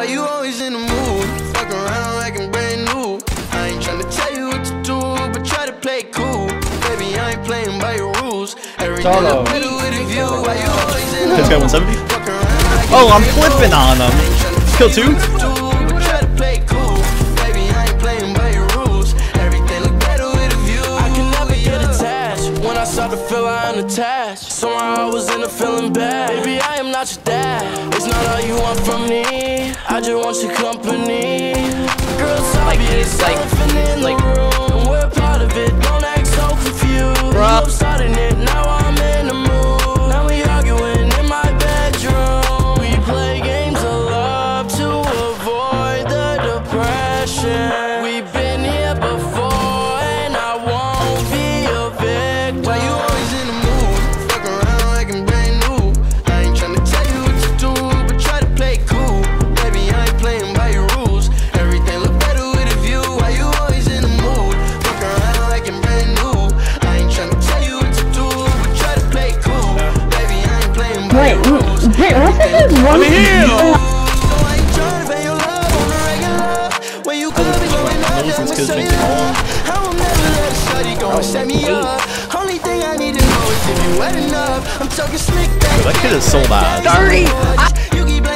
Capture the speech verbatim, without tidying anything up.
you always in the mood? Fuck around like I'm brand new. I ain't tryna tell you what to do, but try to play cool. Baby, I ain't playing by your rules. Everything look better with a view. Why you always in the mood? This guy one seventy? Oh, I'm flipping on him. Kill two? To feel I unattached. Somehow I was in a feeling bad. Baby, I am not your dad. It's not all you want from me. I just want your company. Girl, it's obvious. Like, elephant in like, the room. We're part of it. Don't act so confused. Bruh. I'm starting it. Now I'm in the mood. Now we arguing in my bedroom. We play games of love to avoid the depression. We've been here before, and I won't be a victim. Why you always in the mood? Fuck around like I'm brand new. I ain't tryna tell you what to do, but try to play cool. Baby, I ain't playing by your rules. Everything look better with a view. Why you always in the mood? Fuck around like I'm brand new. I ain't tryna tell you what to do, but try to play cool. Baby, I ain't playing by your rules. Wait, what's this one? Set me up. Only thing I need to know is if you wet enough. I'm talking slick back. That kid is so bad. Dirty.